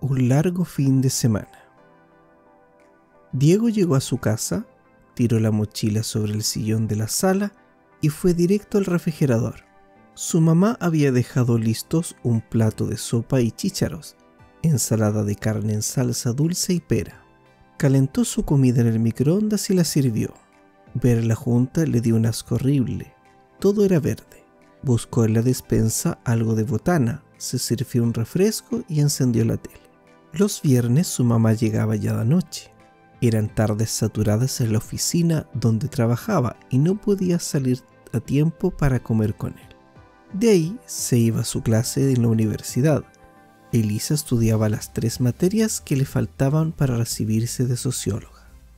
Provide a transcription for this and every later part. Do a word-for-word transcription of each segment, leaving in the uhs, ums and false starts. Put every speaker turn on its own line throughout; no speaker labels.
un largo fin de semana. Diego llegó a su casa, tiró la mochila sobre el sillón de la sala y fue directo al refrigerador. Su mamá había dejado listos un plato de sopa y chícharos, ensalada de carne en salsa dulce y pera. Calentó su comida en el microondas y la sirvió. Ver la junta le dio un asco horrible. Todo era verde. Buscó en la despensa algo de botana, se sirvió un refresco y encendió la tele. Los viernes su mamá llegaba ya de noche. Eran tardes saturadas en la oficina donde trabajaba y no podía salir a tiempo para comer con él. De ahí se iba a su clase en la universidad. Elisa estudiaba las tres materias que le faltaban para recibirse de socióloga.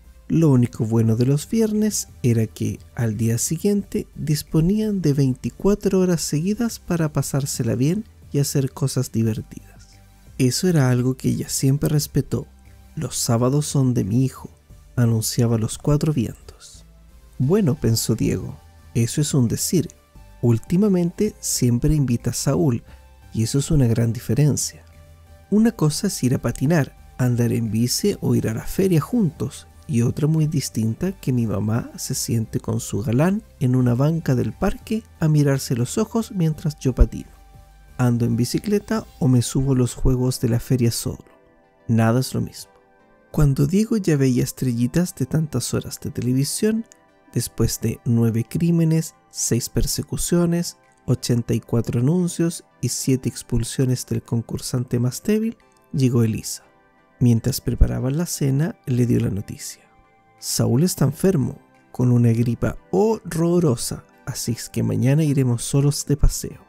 Lo único bueno de los viernes era que al día siguiente disponían de veinticuatro horas seguidas para pasársela bien y hacer cosas divertidas. Eso era algo que ella siempre respetó. Los sábados son de mi hijo, anunciaba los cuatro vientos. Bueno, pensó Diego, eso es un decir. Últimamente siempre invita a Saúl y eso es una gran diferencia. Una cosa es ir a patinar, andar en bici o ir a la feria juntos, y otra muy distinta que mi mamá se siente con su galán en una banca del parque a mirarse los ojos mientras yo patino. Ando en bicicleta o me subo a los juegos de la feria solo. Nada es lo mismo. Cuando Diego ya veía estrellitas de tantas horas de televisión, después de nueve crímenes, seis persecuciones, ochenta y cuatro anuncios y siete expulsiones del concursante más débil, llegó Elisa. Mientras preparaban la cena, le dio la noticia. Saúl está enfermo, con una gripa horrorosa, así es que mañana iremos solos de paseo.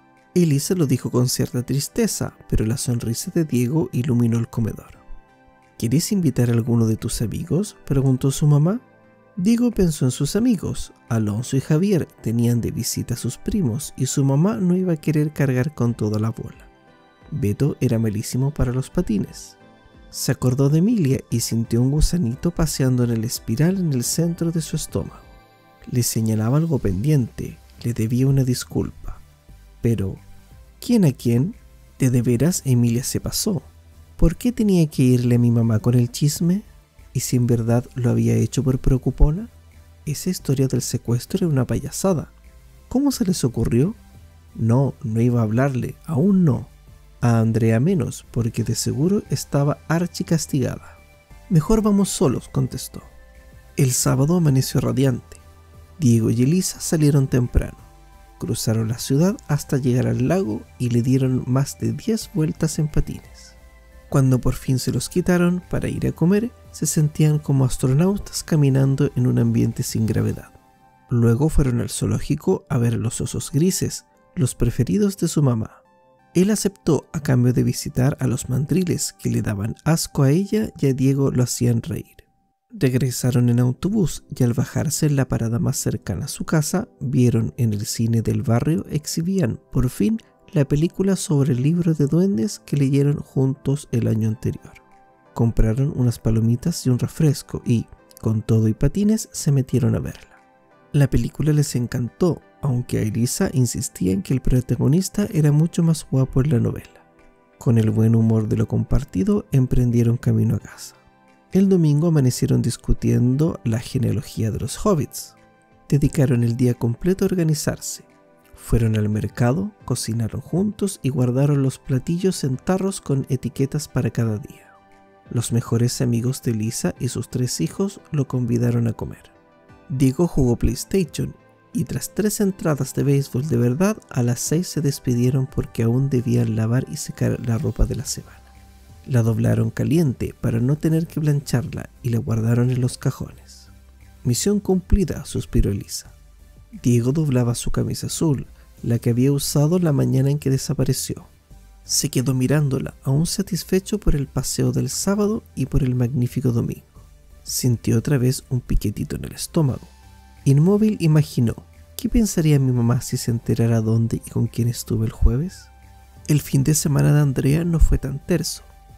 Elisa lo dijo con cierta tristeza, pero la sonrisa de Diego iluminó el comedor. ¿Quieres invitar a alguno de tus amigos?, preguntó su mamá. Diego pensó en sus amigos. Alonso y Javier tenían de visita a sus primos y su mamá no iba a querer cargar con toda la bola. Beto era malísimo para los patines. Se acordó de Emilia y sintió un gusanito paseando en el espiral en el centro de su estómago. Le señalaba algo pendiente, le debía una disculpa. Pero, ¿quién a quién? De de veras Emilia se pasó. ¿Por qué tenía que irle a mi mamá con el chisme? ¿Y si en verdad lo había hecho por preocupona? Esa historia del secuestro era una payasada. ¿Cómo se les ocurrió? No, no iba a hablarle, aún no. A Andrea menos, porque de seguro estaba archicastigada. Mejor vamos solos, contestó. El sábado amaneció radiante. Diego y Elisa salieron temprano. Cruzaron la ciudad hasta llegar al lago y le dieron más de diez vueltas en patines. Cuando por fin se los quitaron para ir a comer, se sentían como astronautas caminando en un ambiente sin gravedad. Luego fueron al zoológico a ver a los osos grises, los preferidos de su mamá. Él aceptó a cambio de visitar a los mandriles que le daban asco a ella y a Diego lo hacían reír. Regresaron en autobús y al bajarse en la parada más cercana a su casa, vieron en el cine del barrio exhibían, por fin, la película sobre el libro de duendes que leyeron juntos el año anterior. Compraron unas palomitas y un refresco y, con todo y patines, se metieron a verla. La película les encantó, aunque a Elisa insistía en que el protagonista era mucho más guapo en la novela. Con el buen humor de lo compartido, emprendieron camino a casa. El domingo amanecieron discutiendo la genealogía de los hobbits. Dedicaron el día completo a organizarse. Fueron al mercado, cocinaron juntos y guardaron los platillos en tarros con etiquetas para cada día. Los mejores amigos de Elisa y sus tres hijos lo convidaron a comer. Diego jugó PlayStation y tras tres entradas de béisbol de verdad, a las seis se despidieron porque aún debían lavar y secar la ropa de la semana. La doblaron caliente para no tener que plancharla y la guardaron en los cajones. Misión cumplida, suspiró Elisa. Diego doblaba su camisa azul, la que había usado la mañana en que desapareció. Se quedó mirándola, aún satisfecho por el paseo del sábado y por el magnífico domingo. Sintió otra vez un piquetito en el estómago. Inmóvil imaginó, ¿qué pensaría mi mamá si se enterara dónde y con quién estuve el jueves? El fin de semana de Andrea no fue tan terso.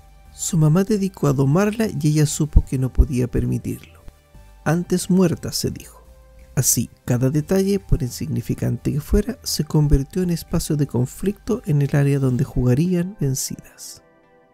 Su mamá dedicó a domarla y ella supo que no podía permitirlo. Antes muerta, se dijo. Así, cada detalle, por insignificante que fuera, se convirtió en espacio de conflicto en el área donde jugarían vencidas.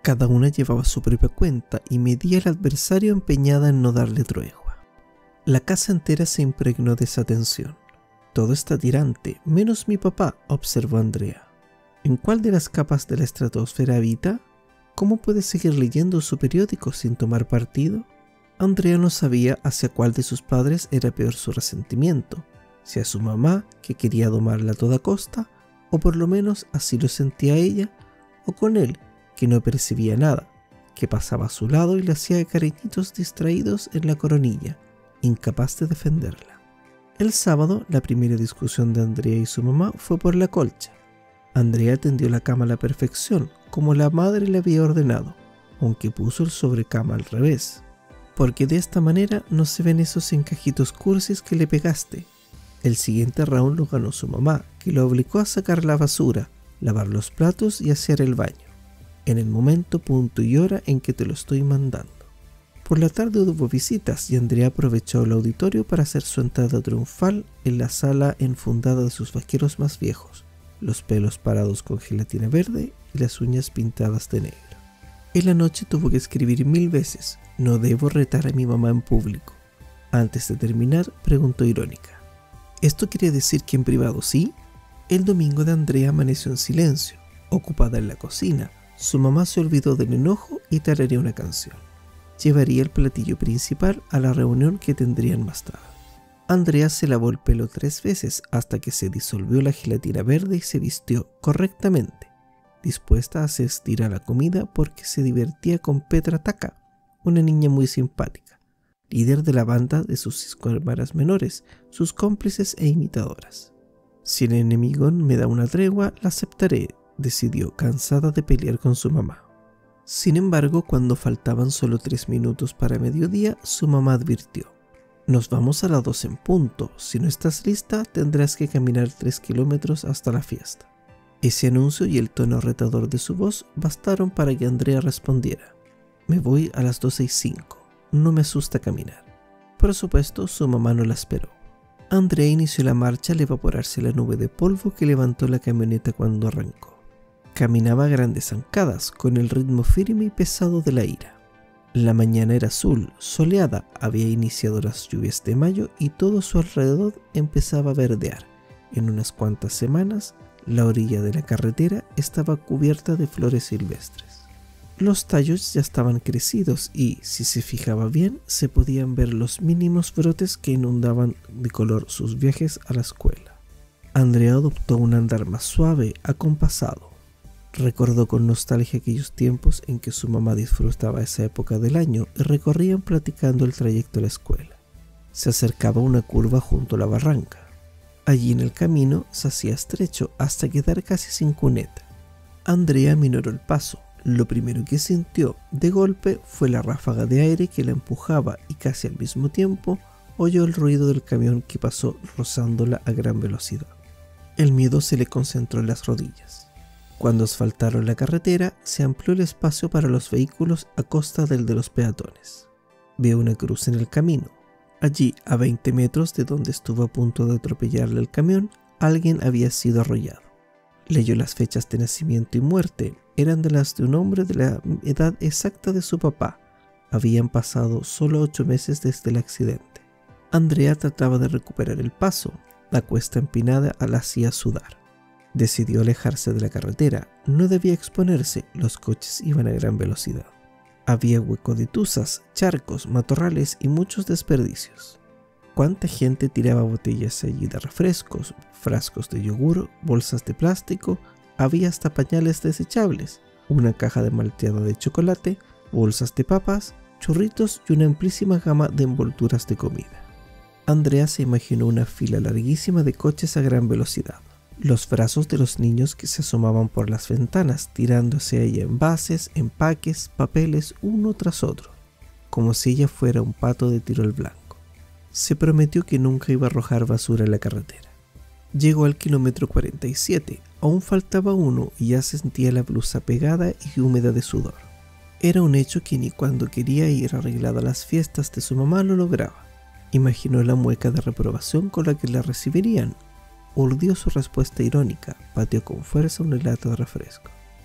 Cada una llevaba su propia cuenta y medía al adversario empeñada en no darle tregua. La casa entera se impregnó de esa tensión. Todo está tirante, menos mi papá, observó Andrea. ¿En cuál de las capas de la estratosfera habita? ¿Cómo puede seguir leyendo su periódico sin tomar partido? Andrea no sabía hacia cuál de sus padres era peor su resentimiento, si a su mamá, que quería domarla a toda costa, o por lo menos así lo sentía ella, o con él, que no percibía nada, que pasaba a su lado y le hacía cariñitos distraídos en la coronilla, incapaz de defenderla. El sábado, la primera discusión de Andrea y su mamá fue por la colcha. Andrea tendió la cama a la perfección, como la madre le había ordenado, aunque puso el sobrecama al revés, porque de esta manera no se ven esos encajitos cursis que le pegaste. El siguiente round lo ganó su mamá, que lo obligó a sacar la basura, lavar los platos y hacer el baño, en el momento, punto y hora en que te lo estoy mandando. Por la tarde hubo visitas y Andrea aprovechó el auditorio para hacer su entrada triunfal en la sala enfundada de sus vaqueros más viejos, los pelos parados con gelatina verde y las uñas pintadas de negro. En la noche tuvo que escribir mil veces: no debo retar a mi mamá en público. Antes de terminar, preguntó irónica: ¿esto quiere decir que en privado sí? El domingo de Andrea amaneció en silencio, ocupada en la cocina. Su mamá se olvidó del enojo y tarareó una canción. Llevaría el platillo principal a la reunión que tendrían más tarde. Andrea se lavó el pelo tres veces hasta que se disolvió la gelatina verde y se vistió correctamente, dispuesta a asistir a la comida porque se divertía con Petra Taka, una niña muy simpática, líder de la banda de sus cinco hermanas menores, sus cómplices e imitadoras. Si el enemigo me da una tregua, la aceptaré, decidió, cansada de pelear con su mamá. Sin embargo, cuando faltaban solo tres minutos para mediodía, su mamá advirtió: nos vamos a las dos en punto. Si no estás lista, tendrás que caminar tres kilómetros hasta la fiesta. Ese anuncio y el tono retador de su voz bastaron para que Andrea respondiera: me voy a las doce y cinco. No me asusta caminar. Por supuesto, su mamá no la esperó. Andrea inició la marcha al evaporarse la nube de polvo que levantó la camioneta cuando arrancó. Caminaba a grandes zancadas, con el ritmo firme y pesado de la ira. La mañana era azul, soleada, había iniciado las lluvias de mayo y todo a su alrededor empezaba a verdear. En unas cuantas semanas, la orilla de la carretera estaba cubierta de flores silvestres. Los tallos ya estaban crecidos y, si se fijaba bien, se podían ver los mínimos brotes que inundaban de color sus viajes a la escuela. Andrea adoptó un andar más suave, acompasado. Recordó con nostalgia aquellos tiempos en que su mamá disfrutaba esa época del año y recorrían platicando el trayecto a la escuela. Se acercaba a una curva junto a la barranca. Allí en el camino se hacía estrecho hasta quedar casi sin cuneta. Andrea minoró el paso. Lo primero que sintió de golpe fue la ráfaga de aire que la empujaba y casi al mismo tiempo oyó el ruido del camión que pasó rozándola a gran velocidad. El miedo se le concentró en las rodillas. Cuando asfaltaron la carretera, se amplió el espacio para los vehículos a costa del de los peatones. Vio una cruz en el camino. Allí, a veinte metros de donde estuvo a punto de atropellarle el camión, alguien había sido arrollado. Leyó las fechas de nacimiento y muerte. Eran de las de un hombre de la edad exacta de su papá. Habían pasado solo ocho meses desde el accidente. Andrea trataba de recuperar el paso. La cuesta empinada la hacía sudar. Decidió alejarse de la carretera. No debía exponerse, los coches iban a gran velocidad. Había hueco de tuzas, charcos, matorrales y muchos desperdicios. ¿Cuánta gente tiraba botellas allí de refrescos, frascos de yogur, bolsas de plástico? Había hasta pañales desechables, una caja de malteada de chocolate, bolsas de papas, churritos y una amplísima gama de envolturas de comida. Andrea se imaginó una fila larguísima de coches a gran velocidad. Los brazos de los niños que se asomaban por las ventanas, tirándose a ella envases, empaques, papeles, uno tras otro, como si ella fuera un pato de tiro al blanco. Se prometió que nunca iba a arrojar basura en la carretera. Llegó al kilómetro cuarenta y siete, aún faltaba uno y ya sentía la blusa pegada y húmeda de sudor. Era un hecho que ni cuando quería ir arreglada a las fiestas de su mamá lo lograba. Imaginó la mueca de reprobación con la que la recibirían. Urdió su respuesta irónica, pateó con fuerza una lata de refresco.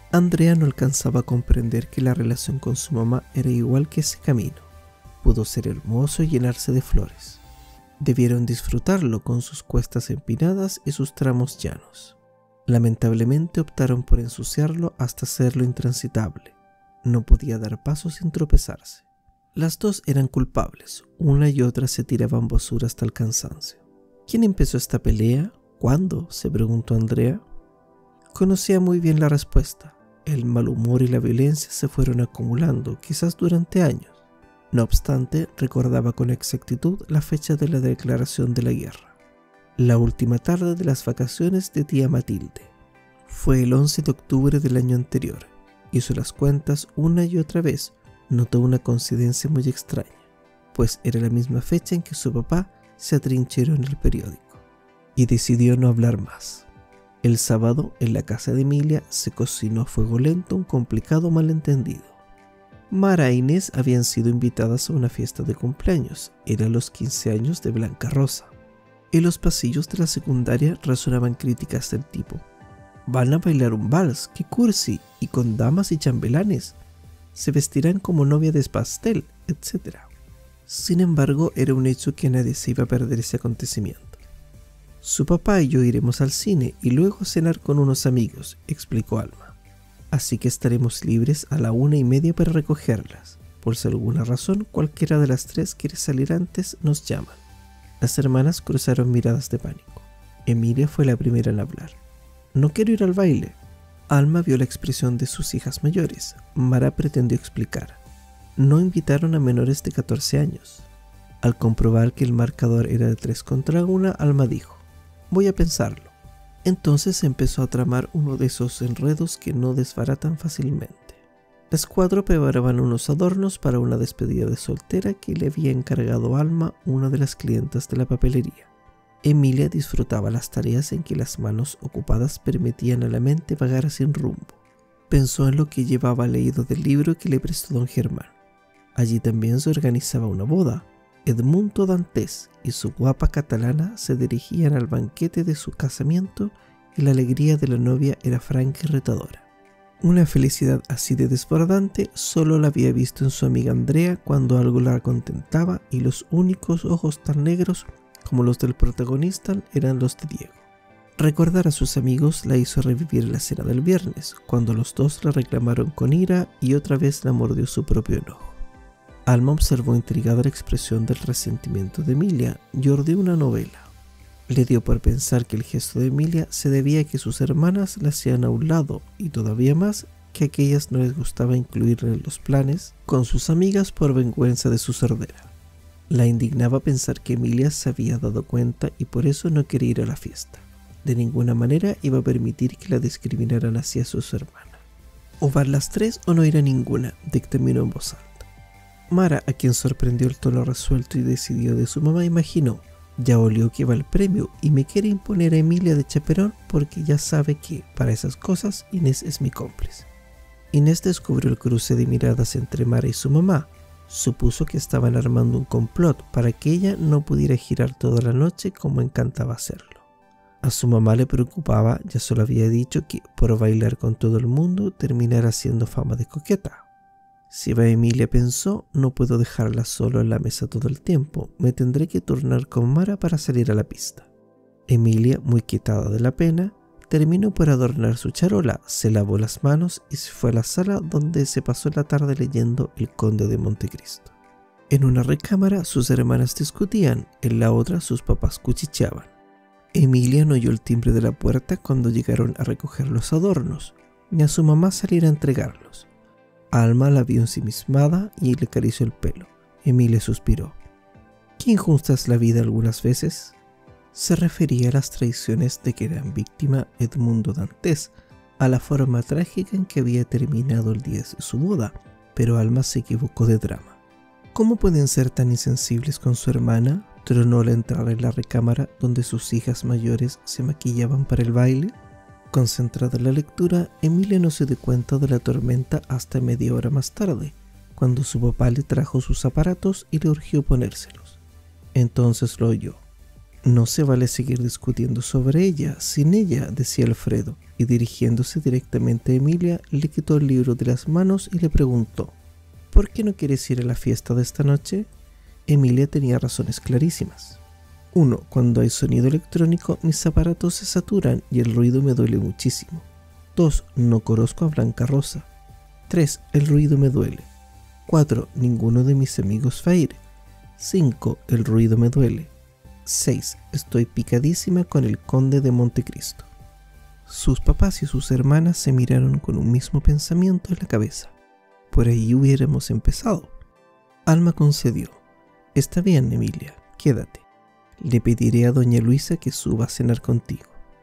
Andrea no alcanzaba a comprender que la relación con su mamá era igual que ese camino. Pudo ser hermoso y llenarse de flores. Debieron disfrutarlo con sus cuestas empinadas y sus tramos llanos. Lamentablemente optaron por ensuciarlo hasta hacerlo intransitable. No podía dar paso sin tropezarse. Las dos eran culpables, una y otra se tiraban basura hasta el cansancio. ¿Quién empezó esta pelea? ¿Cuándo?, se preguntó Andrea. Conocía muy bien la respuesta. El mal humor y la violencia se fueron acumulando, quizás durante años. No obstante, recordaba con exactitud la fecha de la declaración de la guerra. La última tarde de las vacaciones de tía Matilde. Fue el once de octubre del año anterior. Hizo las cuentas una y otra vez. Notó una coincidencia muy extraña, pues era la misma fecha en que su papá se atrincheró en el periódico. Y decidió no hablar más. El sábado, en la casa de Emilia, se cocinó a fuego lento un complicado malentendido. Mara e Inés habían sido invitadas a una fiesta de cumpleaños. Eran los quince años de Blanca Rosa. En los pasillos de la secundaria resonaban críticas del tipo: «Van a bailar un vals, qué cursi, y con damas y chambelanes. Se vestirán como novia de pastel», etcétera. Sin embargo, era un hecho que nadie se iba a perder ese acontecimiento. «Su papá y yo iremos al cine y luego a cenar con unos amigos», explicó Alma. «Así que estaremos libres a la una y media para recogerlas. Por si alguna razón cualquiera de las tres quiere salir antes, nos llaman». Las hermanas cruzaron miradas de pánico. Emilia fue la primera en hablar. «No quiero ir al baile». Alma vio la expresión de sus hijas mayores. Mara pretendió explicar. No invitaron a menores de catorce años. Al comprobar que el marcador era de tres contra una, Alma dijo: «Voy a pensarlo». Entonces empezó a tramar uno de esos enredos que no desbaratan fácilmente. Las cuatro preparaban unos adornos para una despedida de soltera que le había encargado Alma, una de las clientas de la papelería. Emilia disfrutaba las tareas en que las manos ocupadas permitían a la mente vagar sin rumbo. Pensó en lo que llevaba leído del libro que le prestó don Germán. Allí también se organizaba una boda. Edmundo Dantes y su guapa catalana se dirigían al banquete de su casamiento y la alegría de la novia era franca y retadora. Una felicidad así de desbordante solo la había visto en su amiga Andrea cuando algo la contentaba, y los únicos ojos tan negros como los del protagonista eran los de Diego. Recordar a sus amigos la hizo revivir la cena del viernes, cuando los dos la reclamaron con ira y otra vez la mordió su propio enojo. Alma observó intrigada la expresión del resentimiento de Emilia y ordenó una novela. Le dio por pensar que el gesto de Emilia se debía a que sus hermanas la hacían a un lado, y todavía más que a aquellas no les gustaba incluirla en los planes con sus amigas por vergüenza de su sordera. La indignaba pensar que Emilia se había dado cuenta y por eso no quería ir a la fiesta. De ninguna manera iba a permitir que la discriminaran así a sus hermanas. O van las tres o no ir a ninguna, dictaminó en voz alta. Mara, a quien sorprendió el tono resuelto y decidido de su mamá, imaginó: ya olió que va el premio y me quiere imponer a Emilia de chaperón porque ya sabe que, para esas cosas, Inés es mi cómplice. Inés descubrió el cruce de miradas entre Mara y su mamá. Supuso que estaban armando un complot para que ella no pudiera girar toda la noche como encantaba hacerlo. A su mamá le preocupaba, ya solo había dicho, que por bailar con todo el mundo terminara haciendo fama de coqueta. Si va Emilia, pensó, no puedo dejarla solo en la mesa todo el tiempo, me tendré que turnar con Mara para salir a la pista. Emilia, muy quietada de la pena, terminó por adornar su charola, se lavó las manos y se fue a la sala donde se pasó la tarde leyendo El Conde de Montecristo. En una recámara sus hermanas discutían, en la otra sus papás cuchicheaban. Emilia no oyó el timbre de la puerta cuando llegaron a recoger los adornos, ni a su mamá salir a entregarlos. Alma la vio ensimismada y le acarició el pelo. Emilia suspiró. ¿Qué injusta es la vida algunas veces? Se refería a las traiciones de que eran víctima Edmundo Dantes, a la forma trágica en que había terminado el día de su boda, pero Alma se equivocó de drama. ¿Cómo pueden ser tan insensibles con su hermana?, tronó al entrar en la recámara donde sus hijas mayores se maquillaban para el baile. Concentrada en la lectura, Emilia no se dio cuenta de la tormenta hasta media hora más tarde, cuando su papá le trajo sus aparatos y le urgió ponérselos. Entonces lo oyó. No se vale seguir discutiendo sobre ella, sin ella, decía Alfredo, y dirigiéndose directamente a Emilia, le quitó el libro de las manos y le preguntó: ¿por qué no quieres ir a la fiesta de esta noche? Emilia tenía razones clarísimas. uno. Cuando hay sonido electrónico, mis aparatos se saturan y el ruido me duele muchísimo. dos. No conozco a Blanca Rosa. tres. El ruido me duele. cuatro. Ninguno de mis amigos va a ir. cinco. El ruido me duele. seis. Estoy picadísima con el conde de Montecristo. Sus papás y sus hermanas se miraron con un mismo pensamiento en la cabeza. Por ahí hubiéramos empezado. Alma concedió. Está bien, Emilia, quédate. Le pediré a doña Luisa que suba a cenar contigo.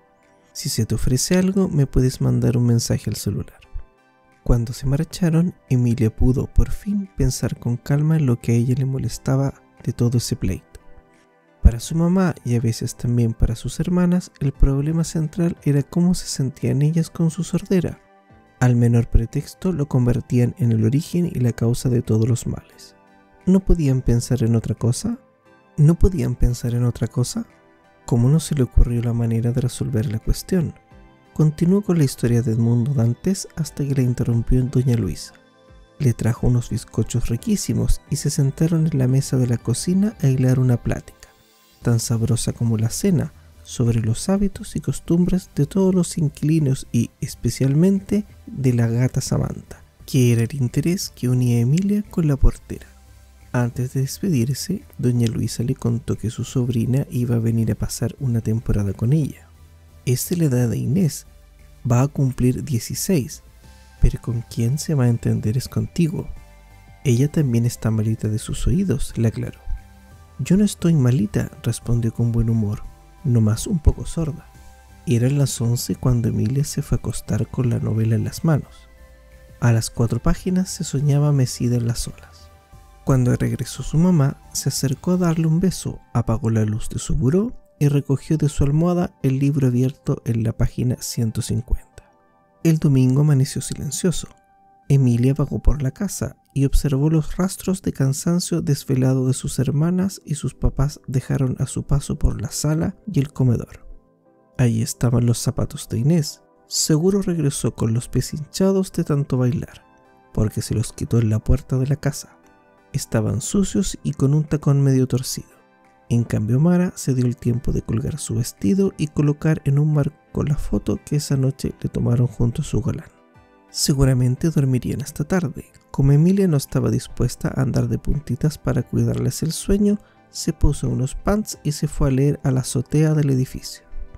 Si se te ofrece algo, me puedes mandar un mensaje al celular. Cuando se marcharon, Emilia pudo por fin pensar con calma en lo que a ella le molestaba de todo ese pleito. Para su mamá y a veces también para sus hermanas, el problema central era cómo se sentían ellas con su sordera. Al menor pretexto lo convertían en el origen y la causa de todos los males. ¿No podían pensar en otra cosa? ¿No podían pensar en otra cosa? ¿Cómo no se le ocurrió la manera de resolver la cuestión? Continuó con la historia de Edmundo Dantes hasta que la interrumpió doña Luisa. Le trajo unos bizcochos riquísimos y se sentaron en la mesa de la cocina a hilar una plática, tan sabrosa como la cena, sobre los hábitos y costumbres de todos los inquilinos y especialmente de la gata Samantha, que era el interés que unía a Emilia con la portera. Antes de despedirse, doña Luisa le contó que su sobrina iba a venir a pasar una temporada con ella. Es de la edad de Inés, va a cumplir dieciséis, pero con quien se va a entender es contigo. Ella también está malita de sus oídos, le aclaró. Yo no estoy malita, respondió con buen humor, nomás un poco sorda. Eran las once cuando Emilia se fue a acostar con la novela en las manos. A las cuatro páginas se soñaba mecida en las olas. Cuando regresó su mamá, se acercó a darle un beso, apagó la luz de su buró y recogió de su almohada el libro abierto en la página ciento cincuenta. El domingo amaneció silencioso. Emilia vagó por la casa y observó los rastros de cansancio desvelado de sus hermanas y sus papás dejaron a su paso por la sala y el comedor. Allí estaban los zapatos de Inés. Seguro regresó con los pies hinchados de tanto bailar, porque se los quitó en la puerta de la casa. Estaban sucios y con un tacón medio torcido. En cambio, Mara se dio el tiempo de colgar su vestido y colocar en un marco la foto que esa noche le tomaron junto a su galán. Seguramente dormirían hasta tarde. Como Emilia no estaba dispuesta a andar de puntitas para cuidarles el sueño, se puso unos pants y se fue a leer a la azotea del edificio.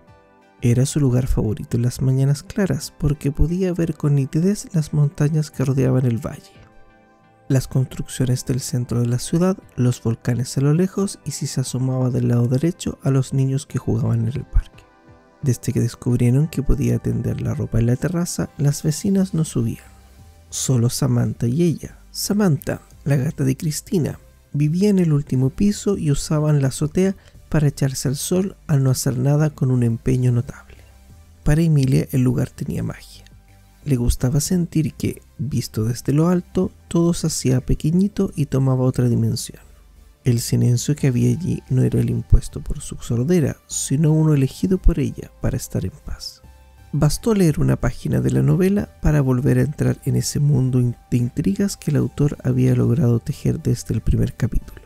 Era su lugar favorito en las mañanas claras porque podía ver con nitidez las montañas que rodeaban el valle, las construcciones del centro de la ciudad, los volcanes a lo lejos y si se asomaba del lado derecho a los niños que jugaban en el parque. Desde que descubrieron que podía tender la ropa en la terraza, las vecinas no subían. Solo Samantha y ella. Samantha, la gata de Cristina, vivía en el último piso y usaban la azotea para echarse al sol al no hacer nada con un empeño notable. Para Emilia el lugar tenía magia. Le gustaba sentir que, visto desde lo alto, todo se hacía pequeñito y tomaba otra dimensión. El silencio que había allí no era el impuesto por su sordera, sino uno elegido por ella para estar en paz. Bastó leer una página de la novela para volver a entrar en ese mundo de intrigas que el autor había logrado tejer desde el primer capítulo.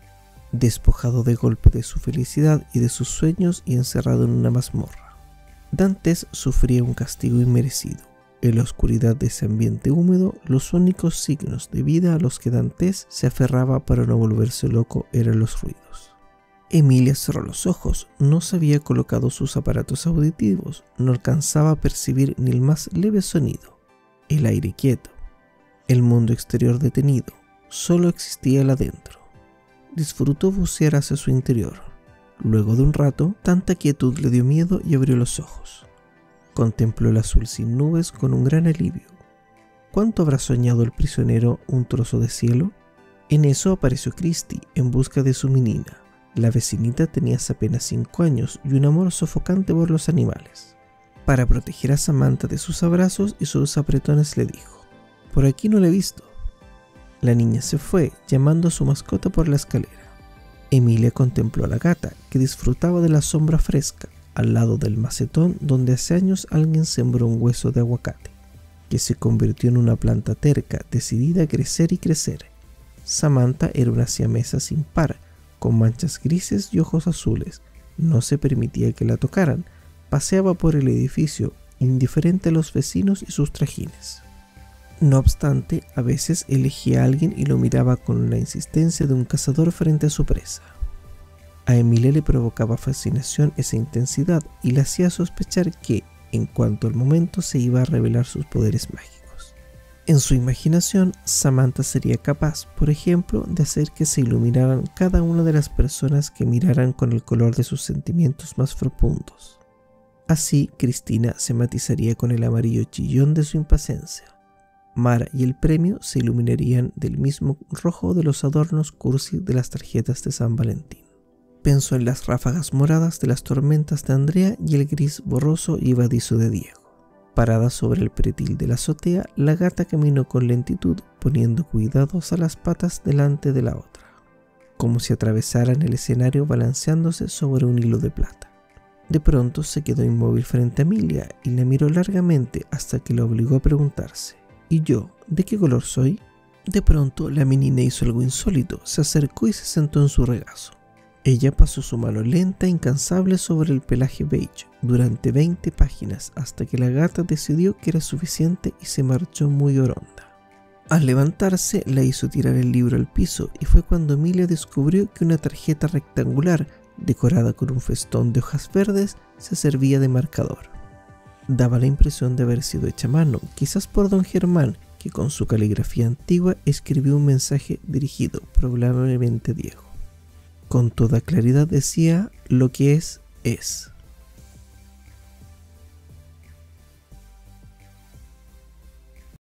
Despojado de golpe de su felicidad y de sus sueños y encerrado en una mazmorra, Dantes sufría un castigo inmerecido. En la oscuridad de ese ambiente húmedo, los únicos signos de vida a los que Dantes se aferraba para no volverse loco eran los ruidos. Emilia cerró los ojos, no se había colocado sus aparatos auditivos, no alcanzaba a percibir ni el más leve sonido. El aire quieto, el mundo exterior detenido, solo existía el adentro. Disfrutó bucear hacia su interior. Luego de un rato, tanta quietud le dio miedo y abrió los ojos. Contempló el azul sin nubes con un gran alivio. ¿Cuánto habrá soñado el prisionero un trozo de cielo? En eso apareció Christie en busca de su menina. La vecinita tenía apenas cinco años y un amor sofocante por los animales. Para proteger a Samantha de sus abrazos y sus apretones le dijo: «Por aquí no la he visto». La niña se fue, llamando a su mascota por la escalera. Emilia contempló a la gata, que disfrutaba de la sombra fresca, al lado del macetón donde hace años alguien sembró un hueso de aguacate, que se convirtió en una planta terca, decidida a crecer y crecer. Samantha era una siamesa sin par, con manchas grises y ojos azules. No se permitía que la tocaran. Paseaba por el edificio, indiferente a los vecinos y sus trajines. No obstante, a veces elegía a alguien y lo miraba con la insistencia de un cazador frente a su presa. A Emilia le provocaba fascinación esa intensidad y le hacía sospechar que, en cuanto al momento, se iba a revelar sus poderes mágicos. En su imaginación, Samantha sería capaz, por ejemplo, de hacer que se iluminaran cada una de las personas que miraran con el color de sus sentimientos más profundos. Así, Cristina se matizaría con el amarillo chillón de su impaciencia. Mara y el premio se iluminarían del mismo rojo de los adornos cursi de las tarjetas de San Valentín. Pensó en las ráfagas moradas de las tormentas de Andrea y el gris borroso y evadizo de Diego. Parada sobre el pretil de la azotea, la gata caminó con lentitud, poniendo cuidados a las patas delante de la otra, como si atravesaran el escenario balanceándose sobre un hilo de plata. De pronto se quedó inmóvil frente a Emilia y la miró largamente hasta que la obligó a preguntarse: ¿y yo, de qué color soy? De pronto la menina hizo algo insólito, se acercó y se sentó en su regazo. Ella pasó su mano lenta e incansable sobre el pelaje beige durante veinte páginas hasta que la gata decidió que era suficiente y se marchó muy oronda. Al levantarse, la hizo tirar el libro al piso y fue cuando Emilia descubrió que una tarjeta rectangular decorada con un festón de hojas verdes se servía de marcador. Daba la impresión de haber sido hecha a mano, quizás por don Germán, que con su caligrafía antigua escribió un mensaje dirigido probablemente a Diego. Con toda claridad decía: lo que es, es.